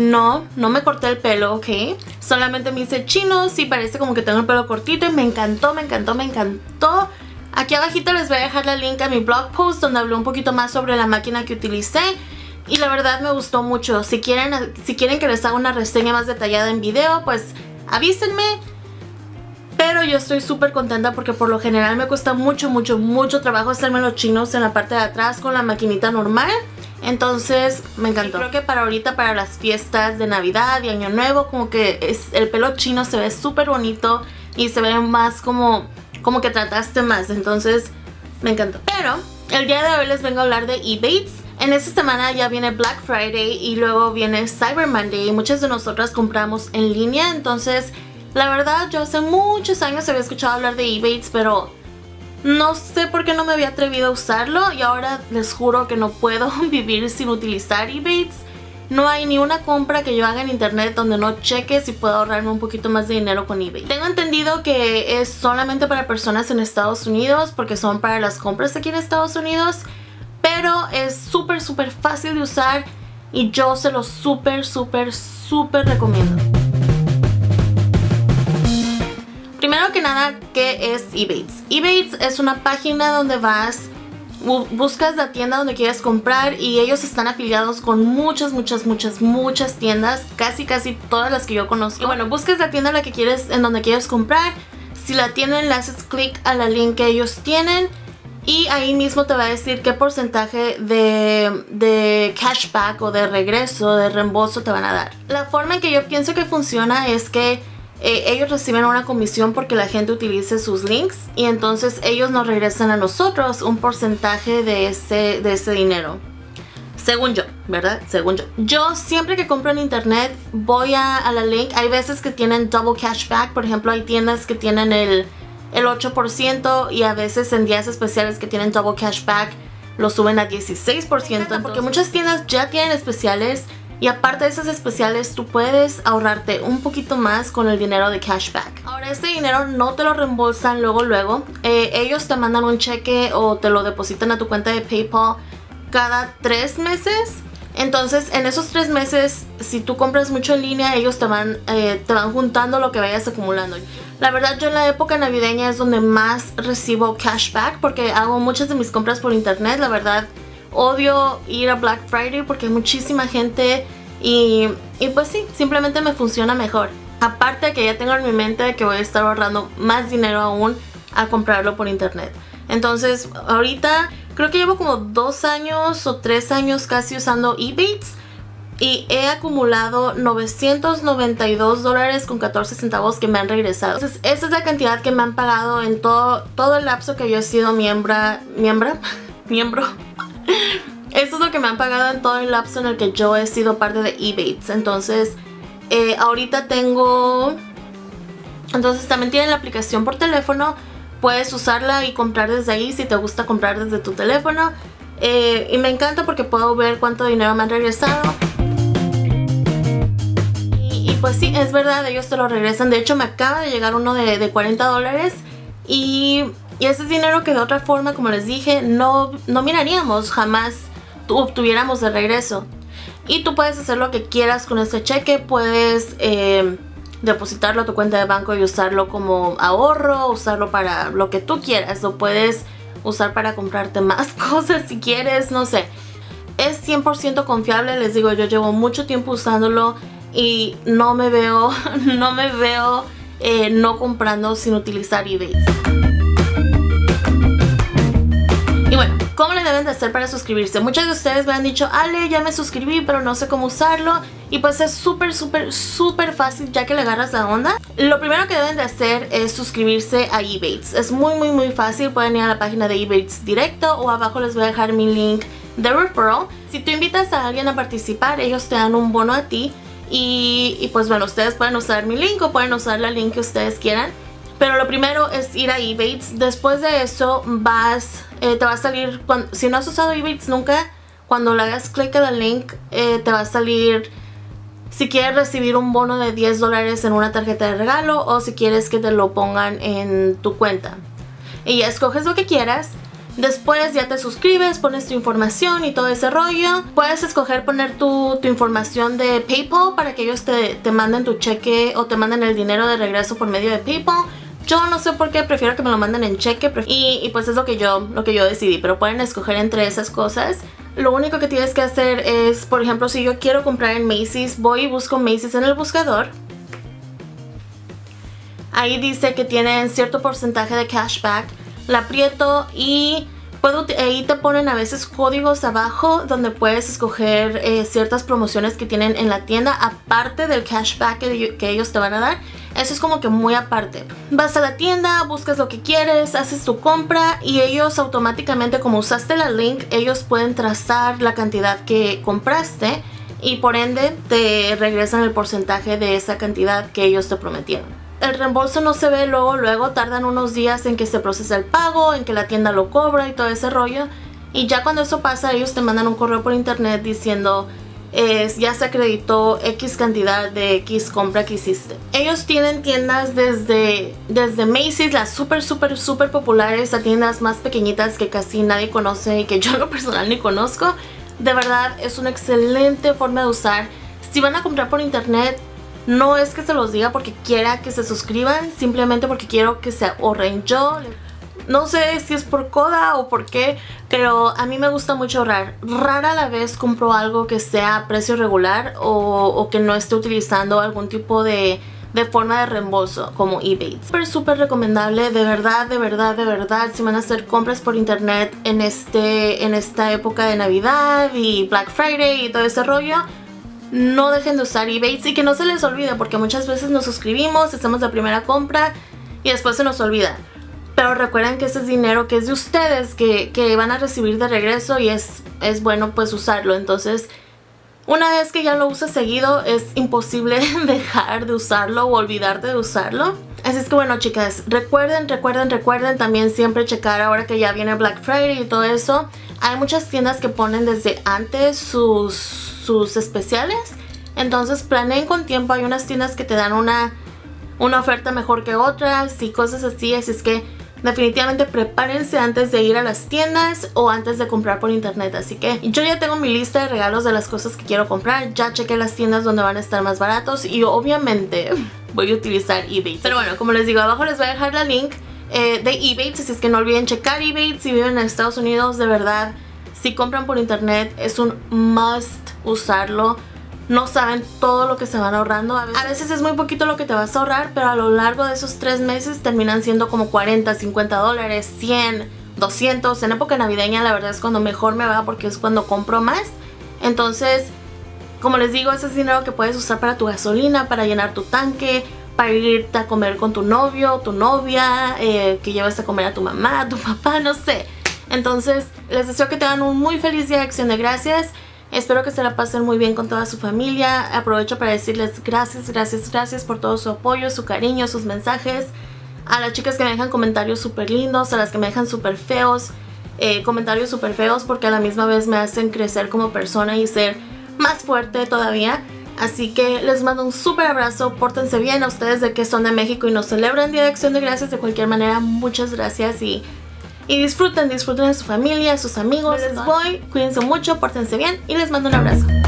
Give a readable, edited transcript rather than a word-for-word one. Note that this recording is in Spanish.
no me corté el pelo, ¿ok? Solamente me hice chinos y parece como que tengo el pelo cortito y me encantó, me encantó, me encantó. Aquí abajito les voy a dejar la link a mi blog post donde hablé un poquito más sobre la máquina que utilicé. Y la verdad me gustó mucho. Si quieren que les haga una reseña más detallada en video, pues avísenme. Pero yo estoy súper contenta porque por lo general me cuesta mucho trabajo hacerme los chinos en la parte de atrás con la maquinita normal. Entonces me encantó. Y creo que para ahorita, para las fiestas de Navidad y Año Nuevo, como que el pelo chino se ve súper bonito y se ve más como que trataste más. Entonces me encantó. Pero el día de hoy les vengo a hablar de Ebates. En esta semana ya viene Black Friday y luego viene Cyber Monday y muchas de nosotras compramos en línea. Entonces la verdad yo hace muchos años había escuchado hablar de Ebates, pero no sé por qué no me había atrevido a usarlo. Y ahora les juro que no puedo vivir sin utilizar Ebates. No hay ni una compra que yo haga en internet donde no cheque si puedo ahorrarme un poquito más de dinero con eBay. Tengo entendido que es solamente para personas en Estados Unidos porque son para las compras aquí en Estados Unidos. Pero es súper fácil de usar y yo se lo súper recomiendo. Primero que nada, ¿qué es Ebates? Ebates es una página donde buscas la tienda donde quieres comprar y ellos están afiliados con muchas tiendas, casi todas las que yo conozco. Y bueno, buscas la tienda en donde quieres comprar. Si la tienen, le haces clic a la link que ellos tienen y ahí mismo te va a decir qué porcentaje de cashback o de regreso, de reembolso te van a dar. La forma en que yo pienso que funciona es que ellos reciben una comisión porque la gente utilice sus links y entonces ellos nos regresan a nosotros un porcentaje de ese dinero. Según yo, ¿verdad? Según yo. Yo siempre que compro en internet voy a la link. Hay veces que tienen double cashback. Por ejemplo, hay tiendas que tienen el 8% y a veces en días especiales que tienen double cashback lo suben a 16%. Porque muchas tiendas ya tienen especiales. Y aparte de esos especiales, tú puedes ahorrarte un poquito más con el dinero de cashback. Ahora, este dinero no te lo reembolsan luego. Ellos te mandan un cheque o te lo depositan a tu cuenta de PayPal cada 3 meses. Entonces, en esos 3 meses, si tú compras mucho en línea, ellos te van juntando lo que vayas acumulando. La verdad, yo en la época navideña es donde más recibo cashback porque hago muchas de mis compras por internet. La verdad, odio ir a Black Friday porque hay muchísima gente y pues sí, simplemente me funciona mejor. Aparte que ya tengo en mi mente que voy a estar ahorrando más dinero aún al comprarlo por internet. Entonces ahorita creo que llevo como 2 años o 3 años casi usando Ebates y he acumulado $992.14 que me han regresado. Entonces esa es la cantidad que me han pagado en todo el lapso que yo he sido miembro. Eso es lo que me han pagado en todo el lapso en el que yo he sido parte de Ebates. Entonces, ahorita tengo... Entonces también tienen la aplicación por teléfono. Puedes usarla y comprar desde ahí si te gusta comprar desde tu teléfono. Y me encanta porque puedo ver cuánto dinero me han regresado. Y pues sí, es verdad, ellos te lo regresan. De hecho, me acaba de llegar uno de $40. Y ese es dinero que de otra forma, como les dije, no miraríamos, jamás obtuviéramos de regreso. Y tú puedes hacer lo que quieras con este cheque. Puedes depositarlo a tu cuenta de banco y usarlo como ahorro, usarlo para lo que tú quieras. Lo puedes usar para comprarte más cosas si quieres, no sé. Es 100% confiable, les digo, yo llevo mucho tiempo usándolo y no me veo no comprando sin utilizar Ebates. Y bueno, ¿cómo le deben de hacer para suscribirse? Muchos de ustedes me han dicho, Ale, ya me suscribí, pero no sé cómo usarlo. Y pues es súper fácil ya que le agarras la onda. Lo primero que deben de hacer es suscribirse a Ebates. Es muy fácil, pueden ir a la página de Ebates directo o abajo les voy a dejar mi link de referral. Si tú invitas a alguien a participar, ellos te dan un bono a ti. Y pues bueno, ustedes pueden usar mi link o pueden usar la link que ustedes quieran. Pero lo primero es ir a Ebates. Después de eso te va a salir, si no has usado Ebates nunca, cuando le hagas clic a la link te va a salir si quieres recibir un bono de $10 en una tarjeta de regalo o si quieres que te lo pongan en tu cuenta. Y ya escoges lo que quieras. Después ya te suscribes, pones tu información y todo ese rollo. Puedes escoger poner tu información de PayPal para que ellos te manden tu cheque o te manden el dinero de regreso por medio de PayPal. Yo no sé por qué, prefiero que me lo manden en cheque y pues es lo que yo decidí, pero pueden escoger entre esas cosas. Lo único que tienes que hacer es, por ejemplo, si yo quiero comprar en Macy's, voy y busco Macy's en el buscador. Ahí dice que tienen cierto porcentaje de cashback. La aprieto y ahí te ponen a veces códigos abajo donde puedes escoger ciertas promociones que tienen en la tienda aparte del cashback que ellos te van a dar. Eso es como que muy aparte. Vas a la tienda, buscas lo que quieres, haces tu compra y ellos automáticamente, como usaste la link, ellos pueden trazar la cantidad que compraste y por ende te regresan el porcentaje de esa cantidad que ellos te prometieron. El reembolso no se ve luego, tardan unos días en que se procesa el pago, en que la tienda lo cobra y todo ese rollo. Y ya cuando eso pasa, ellos te mandan un correo por internet diciendo ya se acreditó X cantidad de X compra que hiciste. Ellos tienen tiendas desde Macy's, las súper populares, a tiendas más pequeñitas que casi nadie conoce y que yo en lo personal ni conozco. De verdad es una excelente forma de usar. Si van a comprar por internet, no es que se los diga porque quiera que se suscriban, simplemente porque quiero que se ahorren. Yo no sé si es por coda o por qué, pero a mí me gusta mucho ahorrar. Rara la vez compro algo que sea a precio regular o que no esté utilizando algún tipo de forma de reembolso como eBay. Súper recomendable, de verdad, si van a hacer compras por internet en esta época de Navidad y Black Friday y todo ese rollo, no dejen de usar eBay y que no se les olvide, porque muchas veces nos suscribimos, hacemos la primera compra y después se nos olvida. Pero recuerden que ese es dinero que es de ustedes, que van a recibir de regreso y es bueno pues usarlo. Entonces, una vez que ya lo usas seguido, es imposible dejar de usarlo o olvidarte de usarlo. Así es que bueno, chicas, recuerden también siempre checar ahora que ya viene Black Friday y todo eso. Hay muchas tiendas que ponen desde antes sus especiales, entonces planeen con tiempo. Hay unas tiendas que te dan una oferta mejor que otras y cosas así, así es que definitivamente prepárense antes de ir a las tiendas o antes de comprar por internet. Así que yo ya tengo mi lista de regalos de las cosas que quiero comprar, ya chequé las tiendas donde van a estar más baratos y obviamente voy a utilizar eBay. Pero bueno, como les digo, abajo les voy a dejar la link de eBay, así es que no olviden checar eBay si viven en Estados Unidos. De verdad, si compran por internet es un must usarlo. No saben todo lo que se van ahorrando. A veces es muy poquito lo que te vas a ahorrar, pero a lo largo de esos 3 meses terminan siendo como 40, 50 dólares, 100, 200. En época navideña la verdad es cuando mejor me va porque es cuando compro más. Entonces, como les digo, ese es dinero que puedes usar para tu gasolina, para llenar tu tanque, para irte a comer con tu novio o tu novia, que lleves a comer a tu mamá, a tu papá, no sé. Entonces, les deseo que tengan un muy feliz día de Acción de Gracias. Espero que se la pasen muy bien con toda su familia. Aprovecho para decirles gracias por todo su apoyo, su cariño, sus mensajes. A las chicas que me dejan comentarios súper lindos, a las que me dejan súper feos, comentarios súper feos, porque a la misma vez me hacen crecer como persona y ser más fuerte todavía. Así que les mando un súper abrazo, pórtense bien. A ustedes de que son de México y nos celebran Día de Acción de Gracias de cualquier manera, muchas gracias y disfruten de su familia, sus amigos. Les voy, cuídense mucho, pórtense bien y les mando un abrazo.